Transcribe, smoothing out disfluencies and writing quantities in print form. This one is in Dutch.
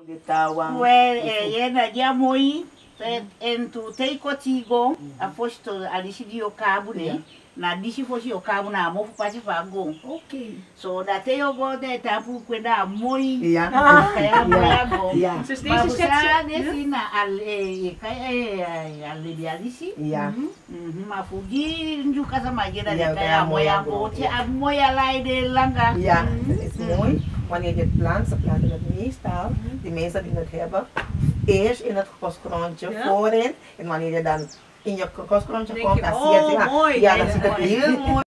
Well, yena jamoi en tu tei kotigo a fosto alisi di okabune na disi fosi okabuna mo pasi fago. Okay. So dat te go de tapu kwenda moi. Ja. Kaya moya go. Ja. Dus deze schetsen. Desi na al kaya al di alisi. Ja. Ma fugi njuka sama gena de Ja, kaya moya go. Te a moya lai de langa. Ja, dat is mooi. Wanneer je het plant, ze planten het meestal, die mensen die het hebben, eerst in het koskrontje voorin. En wanneer je dan in je koskrontje komt, dan zie je het. mooi. Ja, dan ziet het heel mooi